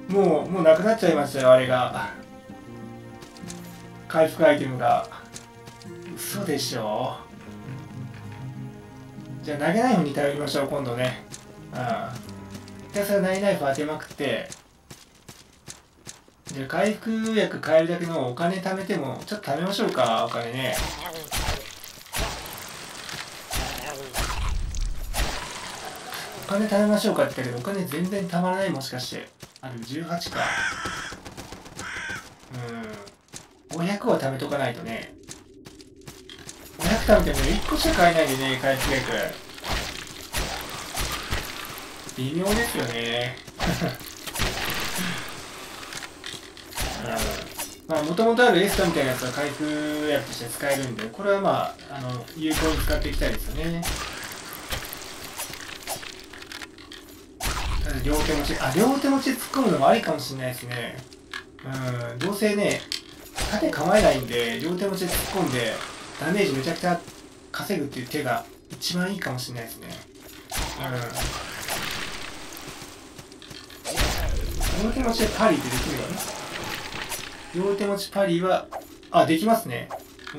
もうなくなっちゃいましたよ、あれが。回復アイテムが。嘘でしょ。じゃあ投げナイフに頼りましょう、今度ね。うん。で、それ投げナイフ当てまくって、じゃあ回復薬買えるだけのお金貯めても、ちょっと貯めましょうか、お金ね。お金貯めましょうかって言ったけど、お金全然貯まらない、もしかして。あれ、18か。500は貯めとかないとね。500貯めても1個しか買えないんでね、回復薬。微妙ですよね。まあ、もともとあるエスタみたいなやつは回復薬として使えるんで、これはまあ、有効に使っていきたいですよね。ただ両手持ち、両手持ちで突っ込むのもありかもしれないですね。どうせね、盾構えないんで、両手持ちで突っ込んで、ダメージめちゃくちゃ稼ぐっていう手が一番いいかもしれないですね。両手持ちでパリってできるよね。両手持ちパリは、できますね。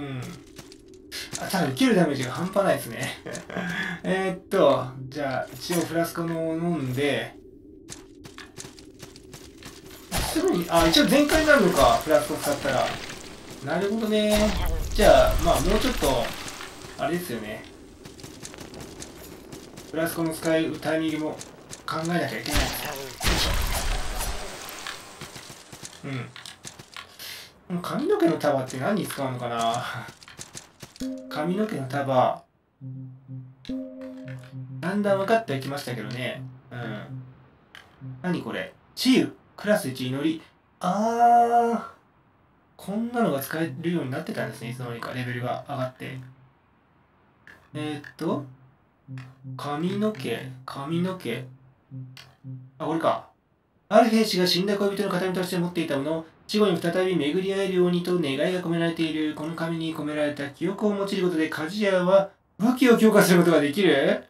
ただ受けるダメージが半端ないですね。じゃあ、一応フラスコのを飲んで、すぐに、一応全開になるのか、フラスコ使ったら。なるほどね。じゃあ、まあもうちょっと、あれですよね。フラスコの使うタイミングも考えなきゃいけないですよ。よいしょ。髪の毛の束って何に使うのかな。髪の毛の束、だんだん分かってきましたけどね。何これ。治癒。クラス1祈り。こんなのが使えるようになってたんですね。いつの間にかレベルが上がって。髪の毛。これか。ある兵士が死んだ恋人の形見として持っていたものを死後に再び巡り会えるようにと願いが込められている。この紙に込められた記憶を用いることで鍛冶屋は武器を強化することができる。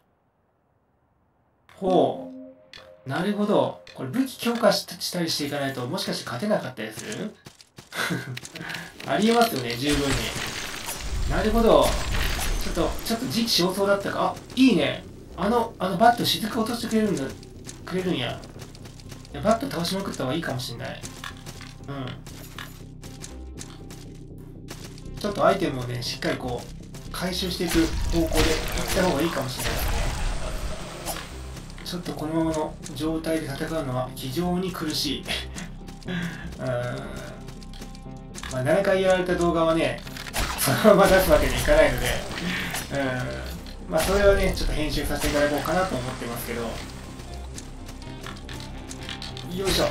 ほう。なるほど。これ武器強化したりしていかないともしかして勝てなかったりする。ありえますよね、十分に。なるほど。ちょっと時期尚早だったか。いいね。バット雫落としてくれるんや。いや、バット倒しまくった方がいいかもしんない。ちょっとアイテムをね、しっかりこう、回収していく方向で行った方がいいかもしれないですね。ちょっとこのままの状態で戦うのは非常に苦しい。まあ、7回やられた動画はね、そのまま出すわけにいかないので、まあそれはね、ちょっと編集させていただこうかなと思ってますけど。よいしょ。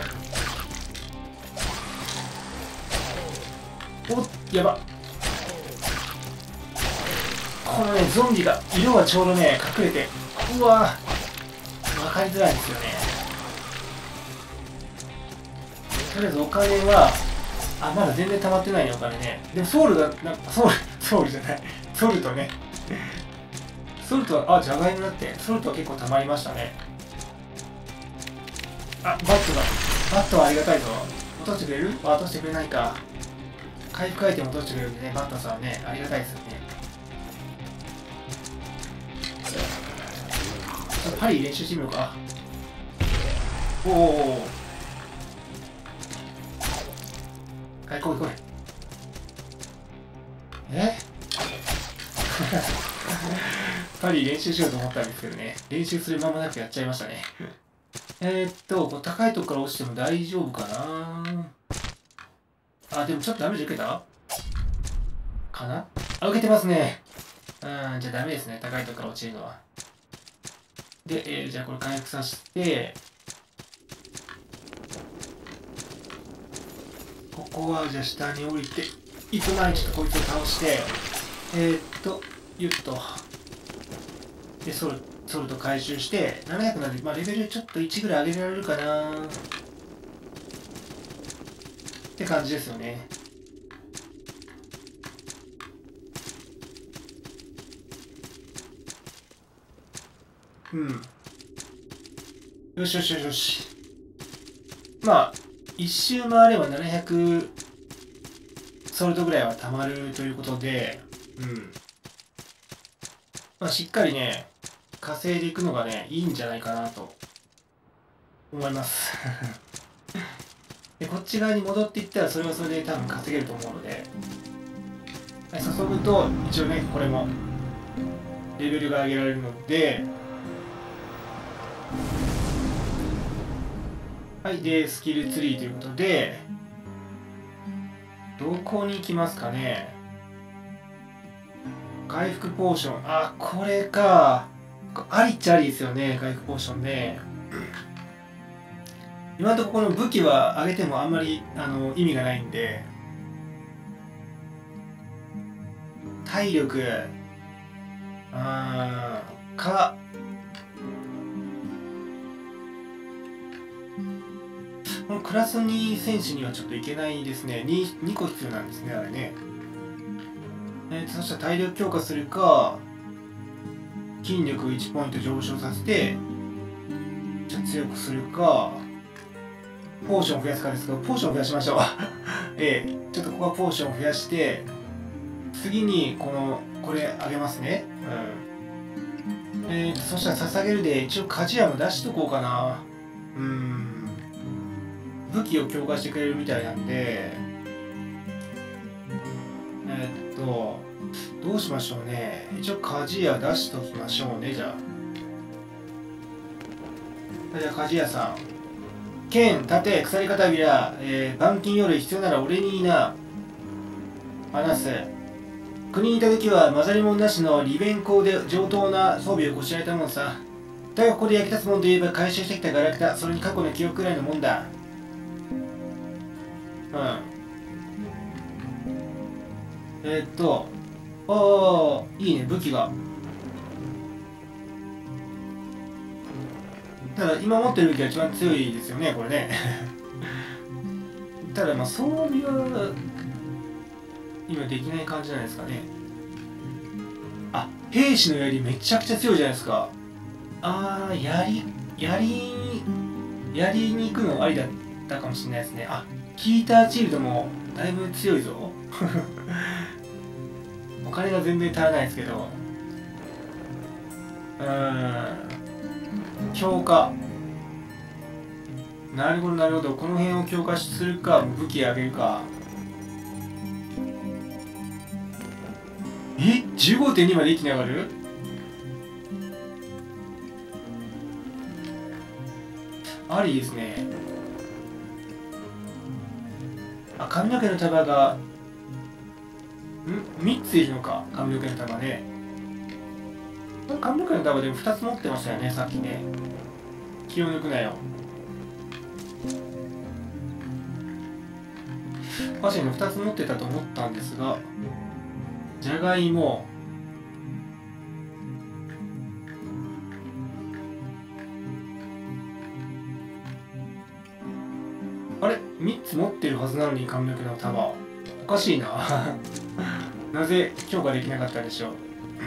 やば。このね、ゾンビが、色がちょうどね、隠れて、うわぁ、わかりづらいんですよね。とりあえずお金は、まだ全然溜まってないね、お金ね。でもソウルが、ソウルじゃない。ソルトね。ソルトは、じゃがいもだって、ソルトは結構溜まりましたね。バットはありがたいぞ。落としてくれる？落としてくれないか。回復アイテム落としてくれるんでね、バットさんはね、ありがたいですよね。パリ練習してみようか。おお。はい、来い。パリ練習しようと思ったんですけどね。練習する間もなくやっちゃいましたね。高いとこから落ちても大丈夫かな。でもちょっとダメージ受けたかな。受けてますね。じゃあダメですね。高いとこから落ちるのは。で、じゃあこれ回復させて、ここはじゃあ下に降りて、行く前にちょっとこいつを倒して、ゆっと。で、ソルト回収して、700なんで、レベルちょっと1ぐらい上げられるかなって感じですよね。よし。 まあ、一周回れば700ソルトぐらいは貯まるということで、まあ、しっかりね、稼いでいくのがね、いいんじゃないかなと思います。で、こっち側に戻っていったら、それはそれで多分稼げると思うので、はい、注ぐと、一応ね、これも、レベルが上げられるので、はい、で、スキルツリーということで、どこに行きますかね。回復ポーション。あ、これか。ありっちゃありですよね、回復ポーションね。今のところこの武器は上げてもあんまり意味がないんで、体力、か、このクラス2選手にはちょっといけないですね。2個必要なんですね、あれね。そしたら体力強化するか、筋力1ポイント上昇させて、じゃあ強くするか、ポーションを増やすかですが、ポーションを増やしましょう。ちょっとここはポーションを増やして、次にこれあげますね。そしたら捧げるで、一応鍛冶屋も出しとこうかな。武器を強化してくれるみたいなんで、どうしましょうね。一応鍛冶屋出しときましょうね、じゃあ。じゃあ鍛冶屋さん。剣、盾、鎖片びら、板金より必要なら俺にな。話す。国にいた時は混ざり物なしの利便工で上等な装備をこしらえたもんさ。だがここで役立つもんといえば回収してきたガラクタ、それに過去の記憶くらいのもんだ。いいね、武器が。ただ、今持ってる武器が一番強いですよね、これね。ただ、まあ、装備は、今できない感じじゃないですかね。あ、兵士の槍めちゃくちゃ強いじゃないですか。槍に行くのありだったかもしれないですね。あ、キーターチルドもだいぶ強いぞ。お金が全然足らないですけど。強化。なるほど、なるほど。この辺を強化するか、武器上げるか。15.2 まで一気に上がる？ありですね。あ、髪の毛の束が、3ついるのか、髪の毛の束ね。髪の毛の束でも2つ持ってましたよね、さっきね。気を抜くなよ。確かに2つ持ってたと思ったんですが、じゃがいも、あれ ?3 つ持ってるはずなのに髪の毛の束。おかしいな。なぜ強化できなかったでしょう。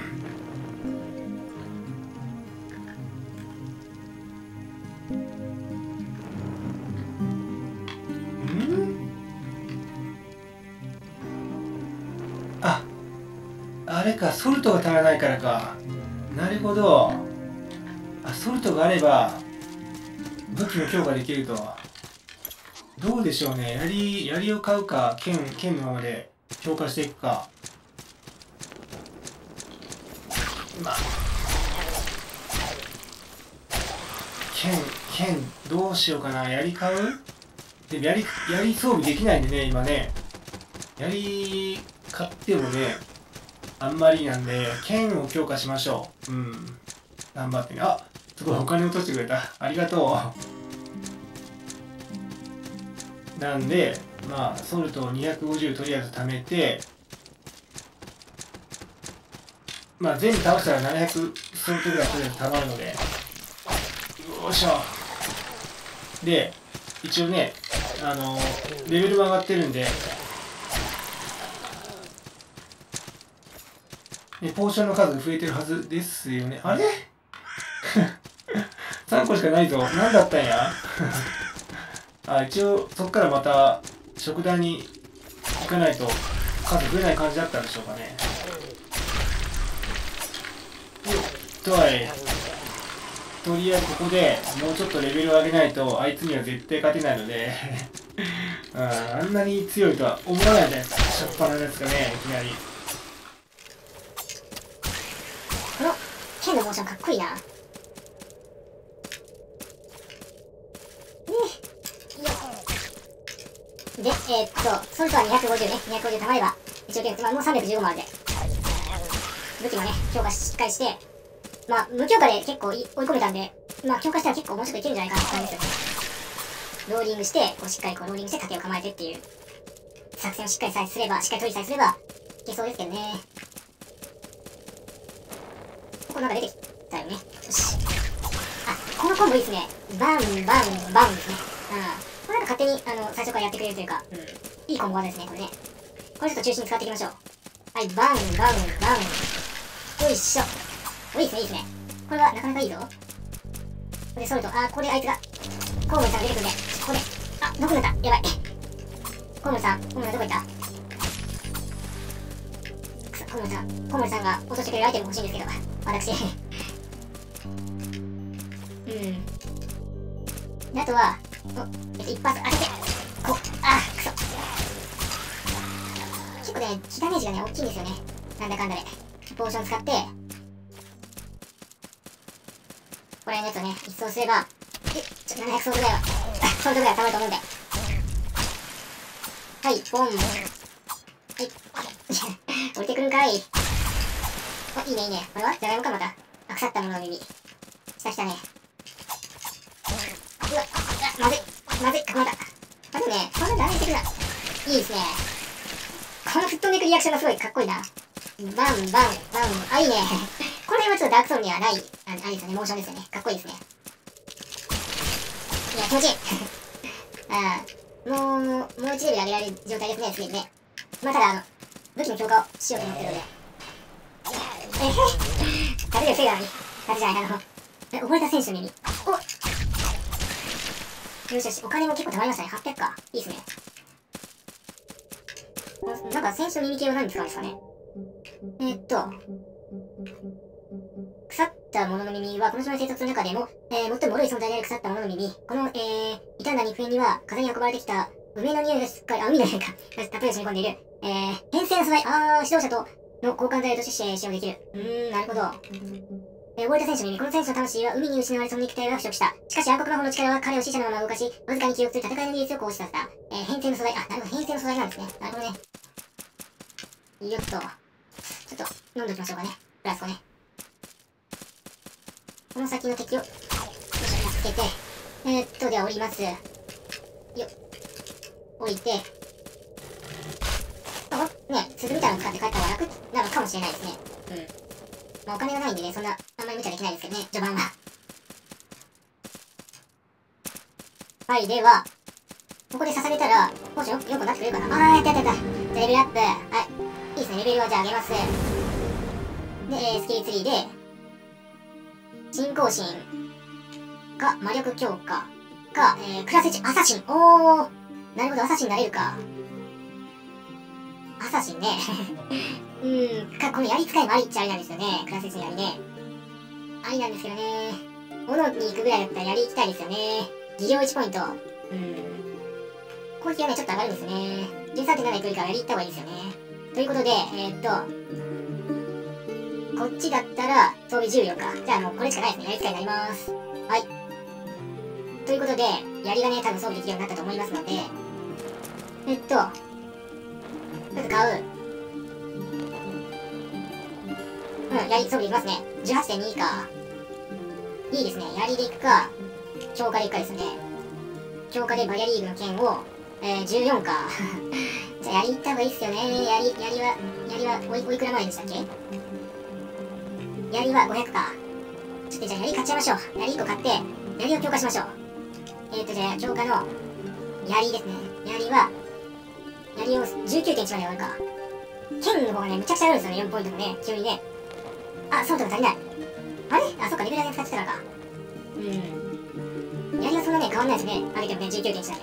あれか、ソルトが足らないからか。なるほど。ソルトがあれば武器の強化できると。どうでしょうね。槍を買うか、剣のままで強化していくか。剣、どうしようかな。槍買う？でも槍装備できないんでね、今ね。槍買ってもね、あんまりなんで、剣を強化しましょう。頑張ってね。あ、すごいお金落としてくれた。ありがとう。なんで、まあ、ソルトを250とりあえず貯めて、まあ、全部倒したら700ソルトぐらいとりあえず貯まるので、よいしょ。で、一応ね、レベルも上がってるんで、ポーションの数が増えてるはずですよね。あれ3個しかないぞ。何だったんや一応そこからまた食堂に行かないと数増えない感じだったんでしょうかね。とりあえずここでもうちょっとレベルを上げないとあいつには絶対勝てないのであんなに強いとは思わないじゃないですか、しょっぱなですかね、いきなり。 この剣のモーションかっこいいな。で、ソルトは250ね。250溜まれば、一応ゲーム、もう315もあるで。武器もね、強化しっかりして、無強化で結構追い込めたんで、強化したら結構もうちょっといけるんじゃないかなって感じですよね。ローリングして、しっかりローリングして盾を構えてっていう作戦をしっかり取りさえすれば、いけそうですけどね。ここなんか出てきたよね。よし。このコンボいいですね。バン、バン、バンですね。これなんか勝手に、最初からやってくれるというか、いいコンボ技ですね、これね。これちょっと中心に使っていきましょう。はい、バン、バン、バン。よいしょ。いいですね、いいですね。これはなかなかいいぞ。ここでソルト、ここであいつが、コウモリさんが出てくるんで、ここで、どこにいた？やばい。コウモリさんどこ行った？コウモリさんが落としてくれるアイテム欲しいんですけど、私。で、あとは、一発当てて、くそ。結構ね、火ダメージがね、大きいんですよね。なんだかんだで。ポーション使って、これのやつをね、一掃すれば、700ソードぐらいは、ソードぐらいは溜まると思うんで。はい、ボン。はい。降りてくるんかい。いいね、いいね。これはじゃがいもか、また。腐ったものの耳。したね。うわ、まずい、囲まれた。でもね、そんなダメージしてくるな。いいですね。この吹っ飛んでいくリアクションがすごいかっこいいな。バン、バン。いいね。これはちょっとダークソウルにはない、あれですよね、モーションですよね。かっこいいですね。いや、気持ちいい。もう1レベル上げられる状態ですね、次ね。ただ、武器の強化をしようと思ってるので。勝てるせいなのに。勝てじゃない、溺れた選手の耳。よし、お金も結構溜まりましたね。800か。いいっすね。なんか選手の耳系は何に使うんですかね。腐ったものの耳は、この島の生活の中でも、最も脆い存在である腐ったものの耳。この、傷んだ肉片には、風に運ばれてきた梅の匂いがしっかり、海の匂いか、たっぷり染み込んでいる。変性の素材、指導者との交換材として使用できる。なるほど。溺れた選手の耳。この選手の魂は海に失われその肉体が腐食した。しかし暗黒魔法の力は彼を死者のまま動かし、わずかに記憶する戦いの技術を行使させた。変性の素材、なるほど、変性の素材なんですね。なるほどね。よっと。ちょっと、飲んでおきましょうかね。フラスコね。この先の敵を、よいしょ、やっつけて、では降ります。よっ。降りて、鈴みたいなの使って帰った方が楽なのかもしれないですね。お金がないんでね、そんな、あんまり無茶できないですけどね、序盤は。はい、では、ここで刺されたら、ポーション4個になってくれるかな。やった。じゃあレベルアップ。はい。いいですね、レベルをじゃあ上げます。で、スキルツリーで、信仰心か、魔力強化か、クラス1、アサシン。なるほど、アサシンになれるか。アサシンね。この槍使いもありっちゃありなんですよね。クラス1の槍ね。ありなんですけどね。斧に行くぐらいだったら槍行きたいですよね。技量1ポイント。攻撃がね、ちょっと上がるんですよね。13.7 いくよりかは槍行った方がいいですよね。ということで、こっちだったら装備14か。じゃあもうこれしかないですね。槍使いになります。はい。ということで、槍がね、多分装備できるようになったと思いますので、まず買う。槍装備できますね。18.2 か。いいですね。槍でいくか、強化でいくかですね。強化でバリアリーグの剣を、14か。じゃあ槍いった方がいいっすよね。槍はおいくら前でしたっけ？槍は500か。ちょっとじゃあ槍買っちゃいましょう。槍1個買って、槍を強化しましょう。じゃあ強化の槍ですね。槍を 19.1 まで上がるか。剣の方がね、むちゃくちゃ上がるんですよね。4ポイントもね、急にね。ソルトが足りない。あれそっか、レベル上げ使ってたからか。 槍はそんなね、変わんないですね。上げてもね、19.1なんで。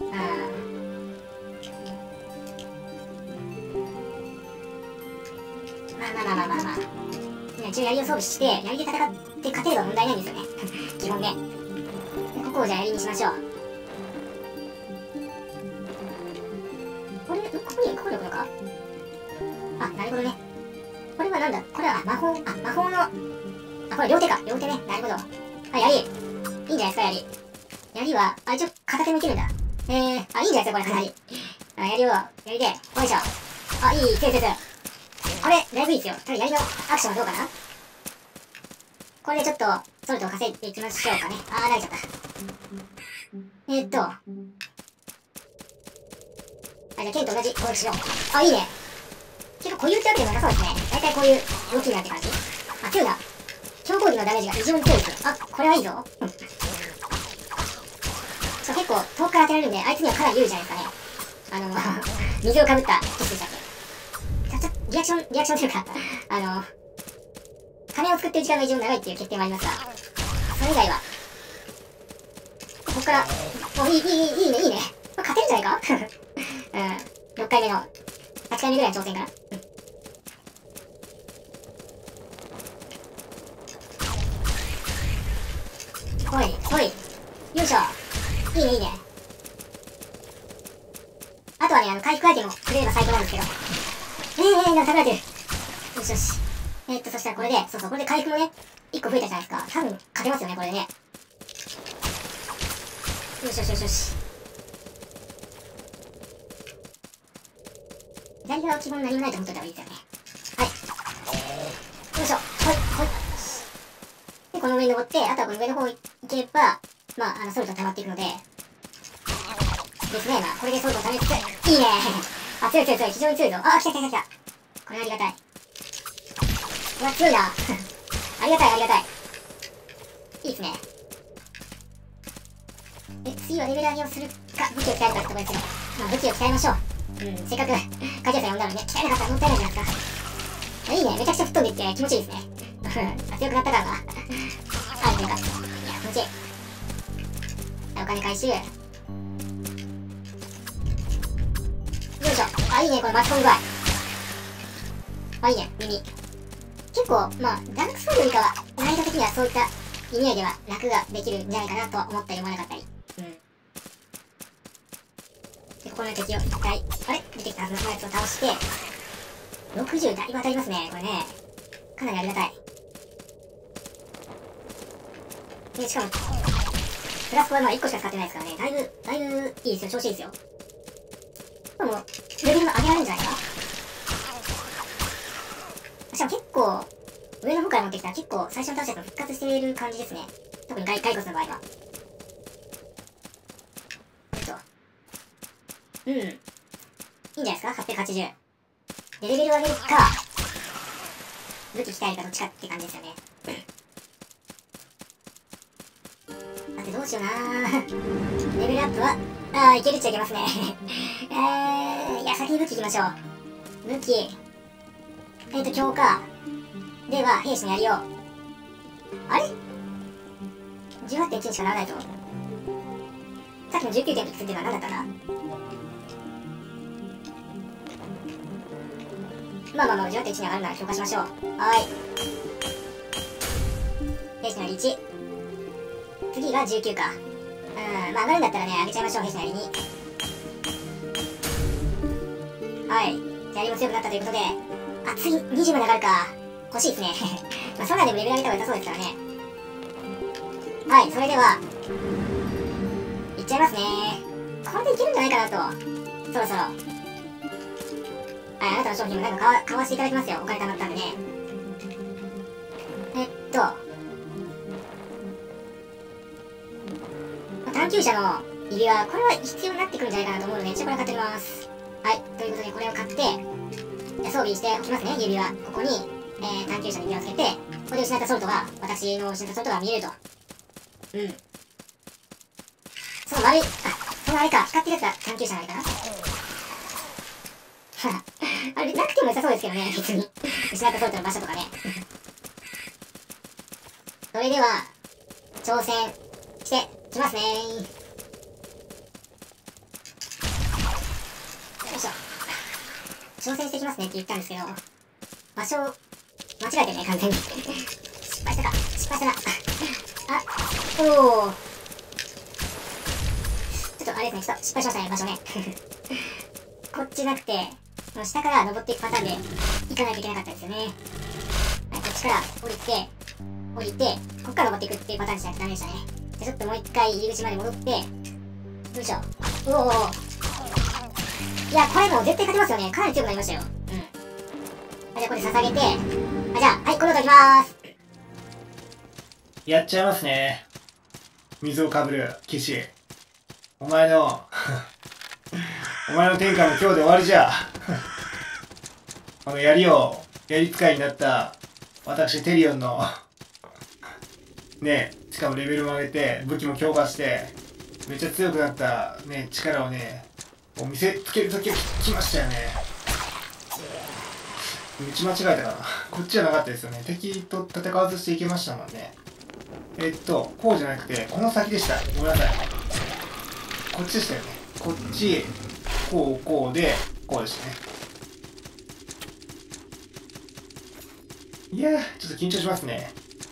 まあ。一応槍を装備して、槍で戦って勝てれば問題ないんですよね。基本ね。ここをじゃあ槍にしましょう。ここに置くのか。あ、なるほどね。これはなんだ、これは、魔法の、これ両手か。両手ね。なるほど。槍。いいんじゃないですか、槍。槍は、一応片手もいけるんだ。いいんじゃないですか、これかなり。槍で、よいしょ。いい、強い。これ、だいぶいいですよ。ただ槍のアクションはどうかな。これでちょっと、ソルトを稼いでいきましょうかね。投げちゃった。じゃあ、剣と同じ攻撃しよう。いいね。結構固有ってわけでもなさそうですね。だいたいこういう動きになって感じ。強いな。強攻撃のダメージが異常に強いですよ。これはいいぞ。結構遠くから当てられるんで、あいつにはかなり有利じゃないですかね。水をかぶったキスでしたっけ。リアクションというか、羽を作ってる時間が異常に長いっていう欠点はありますが、それ以外は、ここから、いいね。勝てるんじゃないか6回目の、8回目ぐらいの挑戦かな。ほい。よいしょ。いいね。あとはね、回復アイテムをくれれば最高なんですけど。なんか食べられてる。よし。そしたらこれで、これで回復もね、1個増えたじゃないですか。多分、勝てますよね、これでね。よし。左側は基本何もないと思っといた方がいいですよね。はい。よいしょ。ほい。で、この上に登って、あとはこの上の方行ければ、ソルト溜まっていくので、ですね。これでソルトを溜めつつ、いいね。強い。非常に強いぞ。来た。これありがたい。うわ、強いな。ありがたい。いいっすね。次はレベル上げをするか、武器を鍛えるかってとこですけど、武器を鍛えましょう。せっかく、鍛えなかったらもったいないじゃないですか。いいね。めちゃくちゃ吹っ飛んでいって気持ちいいですね。強くなった感があるというか、いや、気持ちいい。お金回収。よいしょ。いいね、この巻き込み具合。いいね、耳。結構、ダークソウルよりかは、難易度的にはそういった意味合いでは楽ができるんじゃないかなと思ったり思わなかったり。で、ここの敵を一回、出てきたはずのやつを倒して、60だいぶ当たりますね、これね。かなりありがたい。で、しかも、プラスコは1個しか使ってないですからね。だいぶいいですよ、調子いいですよ。これも、レベルも上げられるんじゃないかな。しかも結構、上の方から持ってきたら結構最初の倒したやつも復活している感じですね。特に骸骨の場合は。いいんじゃないですか ?880。で、レベルを上げるか、武器鍛えるかどっちかって感じですよね。さてどうしようなー。レベルアップは、いけるっちゃいけますね。いや、先に武器いきましょう。武器。強化。では、兵士の槍を。あれ ?18.1 にしかならないと。さっきの 19 点いくつっていうのは何だったんだ18.1に上がるなら強化しましょう。兵士の槍1。次が19か。上がるんだったらね、上げちゃいましょう、兵士の槍に。槍も強くなったということで、次、20まで上がるか。欲しいですね。そんなんでもレベル上げた方が良さそうですからね。それでは、いっちゃいますね。これでいけるんじゃないかなと。そろそろ。あなたの商品もなんか買わせていただきますよ。お金貯まったんでね。探求者の指輪、これは必要になってくるんじゃないかなと思うので、一応これ買っておきます。ということでこれを買って、装備しておきますね、指輪。ここに、探求者の指輪をつけて、ここで失ったソルトが、私の失ったソルトが見えると。その丸い、そのあれか、光ってるやつが探求者のあれかな。あれ、なくても良さそうですけどね、別に。失ったソルトの場所とかね。それでは、挑戦してきますねー。よいしょ。挑戦してきますねって言ったんですけど、場所を間違えてね、完全に。失敗したか。失敗したな。あ、おー。ちょっとあれですね、ちょっと失敗しましたね、場所ね。こっちじゃなくて、下から登っていくパターンで行かないといけなかったですよね。はい、こっちから降りて、こっから登っていくっていうパターンじゃなくてダメでしたね。じゃあちょっともう一回入り口まで戻って、よいしょ。おお。いや、これもう絶対勝てますよね。かなり強くなりましたよ。うん。じゃあこれ捧げて、じゃあ、はい、この後いきまーす。 やっちゃいますね。水をかぶる騎士。お前のお前の天下も今日で終わりじゃ。やり使いになった私テリオンのね、しかもレベルも上げて武器も強化してめっちゃ強くなったね、力をね見せつける時が来ましたよね。道間違えたかな。こっちじゃなかったですよね。敵と戦わずしていけましたもんね。こうじゃなくてこの先でした。ごめんなさい。こっちでしたよね。こっちこうでこうでしたね。いやー、ちょっと緊張しますね。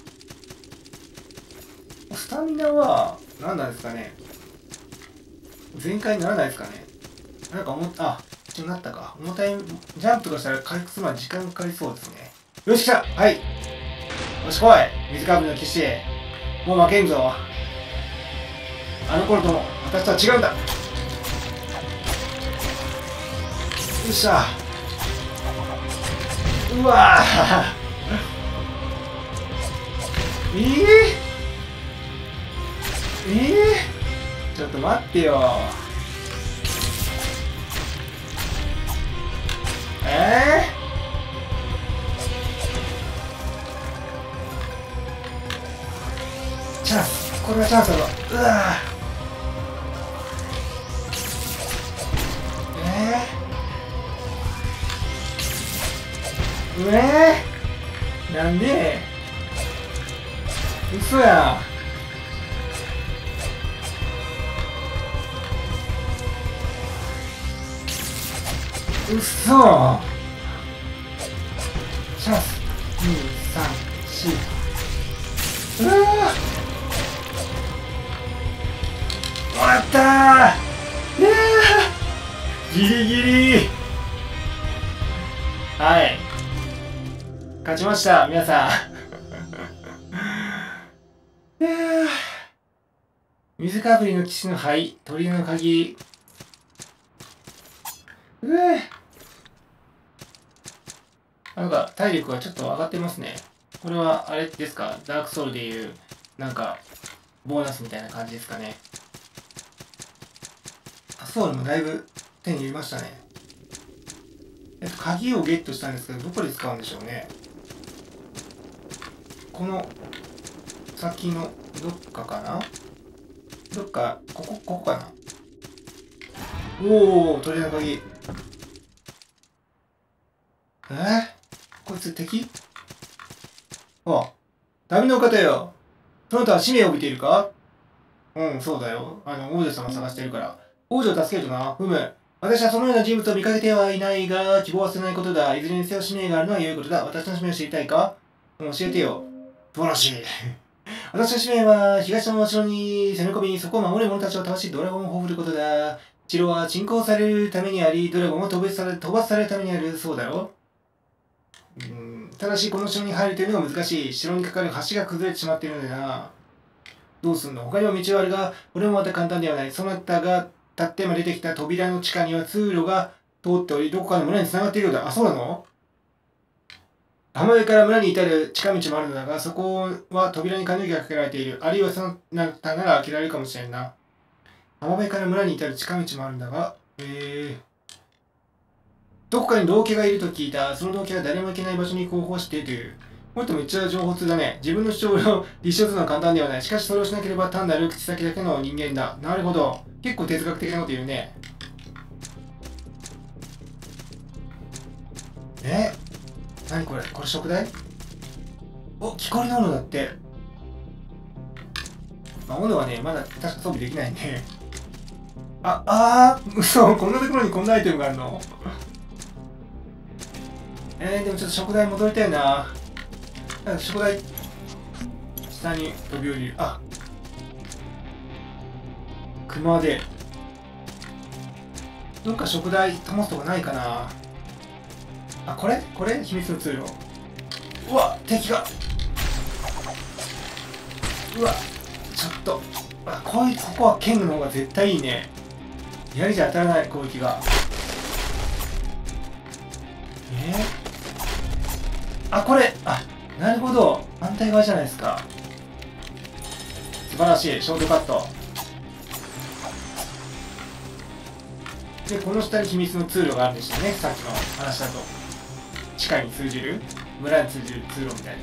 スタミナは何なんですかね。全開にならないですかね。なんか一応なったか。重たいジャンプとかしたら回復するまで時間かかりそうですね。よし来た。はい、よし来い。水かぶりの騎士、もう負けんぞ。あの頃とも私とは違うんだ。よっしゃ。うわーちょっと待ってよ。チャンス、これはチャンスだぞ。うわなんで嘘やん。うそ。チャンス2、3、4。うわもらったー。ギリギリ。はい、勝ちました皆さん。水かぶりの騎士の灰、鳥の鍵。なんか体力がちょっと上がってますね。これはあれですか、ダークソウルでいうなんかボーナスみたいな感じですかね。ソウルもだいぶ手に入れましたね。鍵をゲットしたんですけど、どこで使うんでしょうね。この先のどっかかな。どっかここかな。おお、鳥の鍵。こいつ敵？旅の方よ。その他は使命を帯びているか？うん、そうだよ。王女様を探しているから。王女を助けるとな。私はそのような人物を見かけてはいないが、希望は捨てないことだ。いずれにせよ使命があるのは良いことだ。私の使命を知りたいか？教えてよ。素晴らしい。私の使命は、東の城に攻め込み、そこを守る者たちを倒し、ドラゴンを葬ることだ。城は鎮攻されるためにあり、ドラゴンを飛ばされるためにある。そうだろう。ただし、この城に入るというのが難しい。城にかかる橋が崩れてしまっているのでな。どうすんの？他にも道はあるが、これもまた簡単ではない。そなたが立って出てきた扉の地下には通路が通っており、どこかの村に繋がっているようだ。あ、そうなの？浜辺から村に至る近道もあるのだが、そこは扉に鍵がかけられている。あるいはそのなたなら開けられるかもしれんな。浜辺から村に至る近道もあるんだが、どこかに道化がいると聞いた。その道化は誰も行けない場所に後方しているという。もっとめっちゃ情報通だね。自分の主張を立証するのは簡単ではない。しかしそれをしなければ単なる口先だけの人間だ。なるほど。結構哲学的なこと言うね。何これ？これ食材？お、木こりの斧だって。 まあ、斧はね、まだ確か装備できないんで。嘘、こんなところにこんなアイテムがあるの。でもちょっと食材戻りたいな。なんか食材、下に飛び降りる。熊で。どっか食材保つとこないかな。これ秘密の通路。うわ、敵が。うわ、ちょっと。ここは剣の方が絶対いいね。槍じゃ当たらない攻撃が。これ。なるほど。反対側じゃないですか。素晴らしい。ショートカット。で、この下に秘密の通路があるんでしたね。さっきの話だと。地下に通じる、村に通じる通路みたい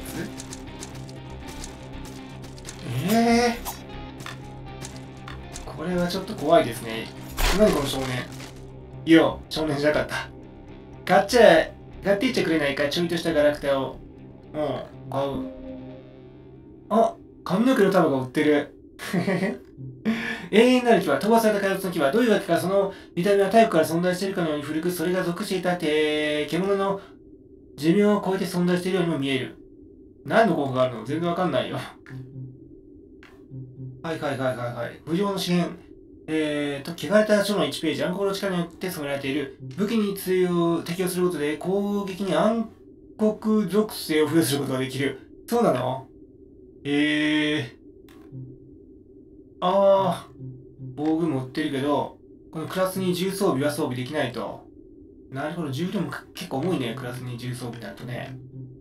なやつ。これはちょっと怖いですね。何この少年。いや、少年じゃなかった。買っていっちゃくれないか。ちょいとしたガラクタを。買う。髪の毛の束が売ってる。永遠なる木は、飛ばされた怪物の木は、どういうわけか、その見た目は太古から存在しているかのように古く、それが属していた獣の寿命を超えて存在しているようにも見える。何の効果があるの？全然わかんないよ。はい。不良の資源。汚れた書の1ページ、暗黒の力によって染められている。武器に適用することで、攻撃に暗黒属性を付与することができる。そうなの？防具も売ってるけど、このクラスに重装備は装備できないと。なるほど、重量も結構重いね、クラスに重装備だとね。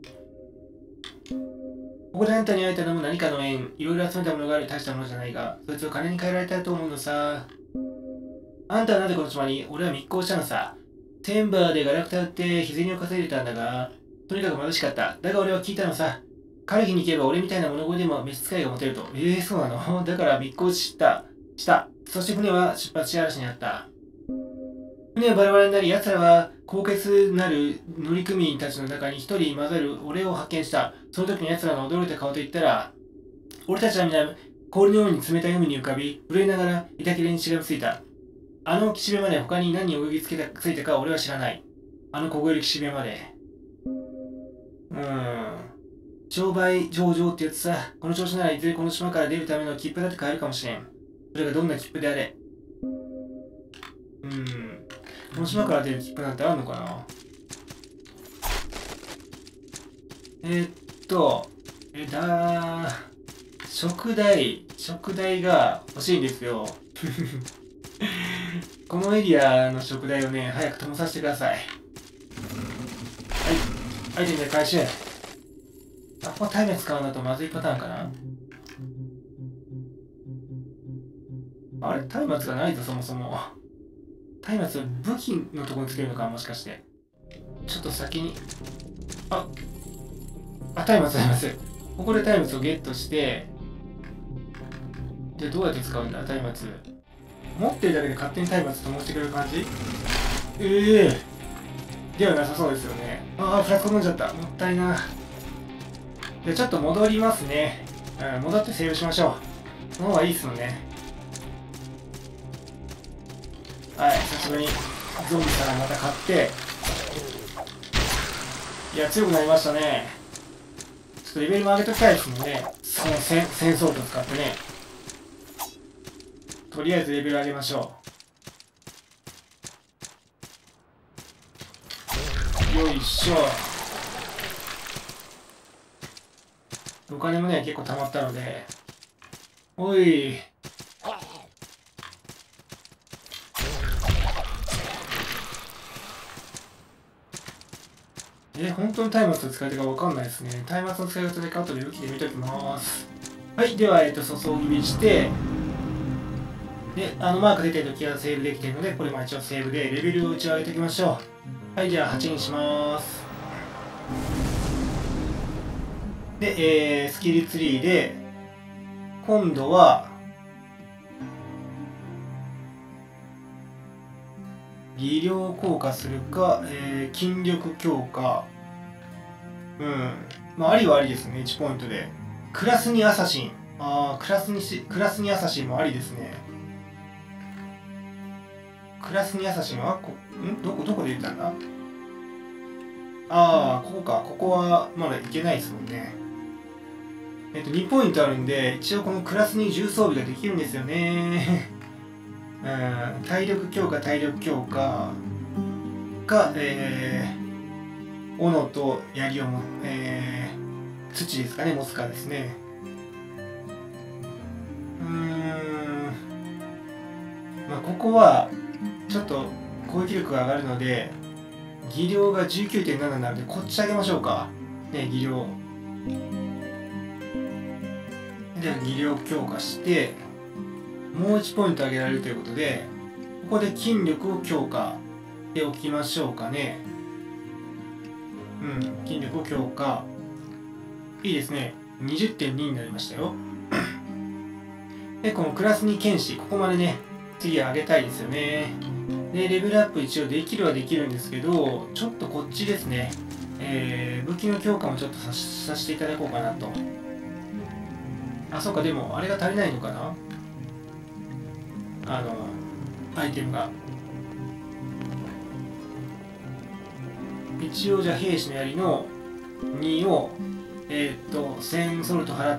ここであんたに会えたのも何かの縁、いろいろ集めたものがある大したものじゃないが、そいつを金に換えられたと思うのさ。あんたはなぜこの島に？俺は密航したのさ。テンバーでガラクタ売って日銭を稼いでたんだが、とにかく貧しかった。だが俺は聞いたのさ。彼日に行けば俺みたいな物乞いでも召使いが持てると。そうなの？だから密航した。そして船は出発し嵐にあった。船はバラバラになり、奴らは高潔なる乗組員たちの中に一人混ざる俺を発見した。その時に奴らの驚いた顔と言ったら、俺たちは皆氷のように冷たい海に浮かび、震えながら板切れにしがみついた。あの岸辺まで他に何を泳ぎついたか俺は知らない。あの凍える岸辺まで。商売上々ってやつさ。この調子ならいずれこの島から出るための切符だって買えるかもしれん。それがどんな切符であれ。この島から出る切符なんてあるのかな？食材が欲しいんですよ。このエリアの食材をね、早く灯させてください。アイテムで回収。ここは松明使うのとまずいパターンかな？あれ松明がないぞ、そもそも。松明武器のところにつけるのか、もしかして。ちょっと先に。松明。ここで松明をゲットして、で、どうやって使うんだ、松明。持ってるだけで勝手に松明灯してくれる感じ？ではなさそうですよね。フラスコ飲んじゃった。もったいな。で、ちょっと戻りますね。戻ってセーブしましょう。その方がいいっすよね。久しぶりにゾンビからまた買って。いや、強くなりましたね。ちょっとレベルも上げときたいですもんね。その戦争機を使ってね。とりあえずレベル上げましょう。よいしょ。お金もね、結構溜まったので。おい。本当に松明の使い手がわかんないですね。松明の使い方で後で武器で見ておきます。はい、では、注ぎ火して、で、マーク出てるときはセーブできているので、これも一応セーブでレベルを一応上げておきましょう。はい、じゃあ8にします。で、スキルツリーで、今度は、技量効果するか、筋力強化。ありはありですね、1ポイントで。クラスにアサシン。 ああ、クラスにアサシンもありですね。クラスにアサシンはどこで言ったんだ。ああ、ここか。ここはまだいけないですもんね。2ポイントあるんで、一応このクラスに重装備ができるんですよね。うん、体力強化が、斧と槍を土ですかね、持つかですね。まあ、ここはちょっと攻撃力が上がるので、技量が 19.7 なので、こっち上げましょうか。ね、技量。で、技量強化して、もう1ポイント上げられるということで、ここで筋力を強化しておきましょうかね。筋力を強化。いいですね。20.2 になりましたよ。で、このクラス2剣士、ここまでね、次上げたいですよね。で、レベルアップ一応できるはできるんですけど、ちょっとこっちですね。武器の強化もちょっとさせていただこうかなと。あ、そうか、でも、あれが足りないのかな？アイテムが。一応、じゃあ、兵士の槍の2を、1000ソルト払って、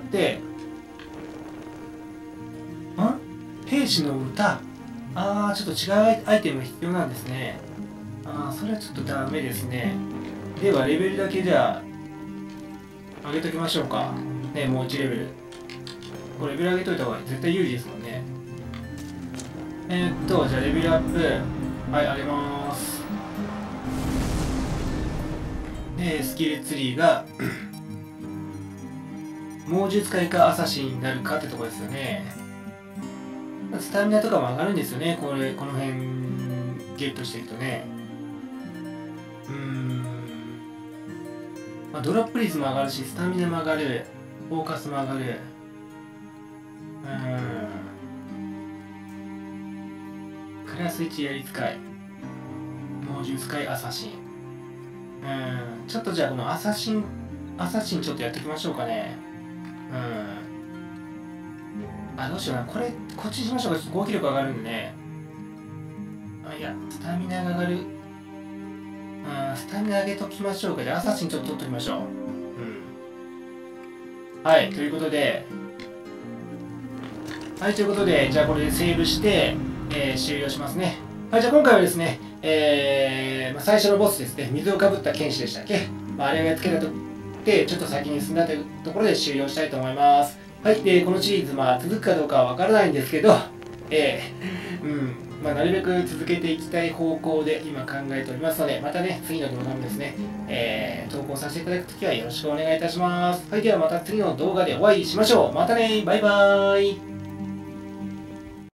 兵士の歌。ああ、ちょっと違うアイテムが必要なんですね。ああ、それはちょっとダメですね。では、レベルだけじゃあ、上げときましょうか。ね、もう1レベル。これレベル上げといた方が絶対有利ですもんね。じゃあレベルアップ。はい、上げます。で、スキルツリーが、猛獣使いかアサシンになるかってとこですよね。スタミナとかも上がるんですよね、この辺ゲットしていくとね。まあ、ドロップ率も上がるし、スタミナも上がる、フォーカスも上がる。クラス1槍使い、猛獣使い、アサシン。ちょっとじゃあこのアサシンちょっとやっておきましょうかね。どうしような。こっちにしましょうか。ちょっと攻撃力上がるんでね。いや、スタミナが上がる。スタミナ上げときましょうか。じゃあアサシンちょっと取っときましょう。はい、ということで、じゃあこれでセーブして、終了しますね。はい、じゃあ今回はですね、最初のボスですね、水をかぶった剣士でしたっけ、あれをやっつけたとで、ちょっと先に進んだというところで終了したいと思います。はい、で、このシリーズ、続くかどうかはわからないんですけど、なるべく続けていきたい方向で今考えておりますので、またね、次の動画もですね、投稿させていただくときはよろしくお願いいたします。はい、ではまた次の動画でお会いしましょう。またね、バイバーイ。